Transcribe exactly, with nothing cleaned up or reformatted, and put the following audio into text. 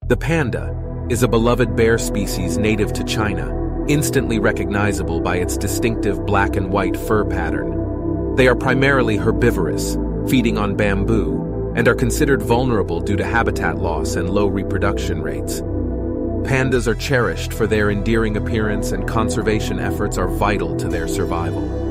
The panda is a beloved bear species native to China, instantly recognizable by its distinctive black and white fur pattern. They are primarily herbivorous, feeding on bamboo, and are considered vulnerable due to habitat loss and low reproduction rates. Pandas are cherished for their endearing appearance, and conservation efforts are vital to their survival.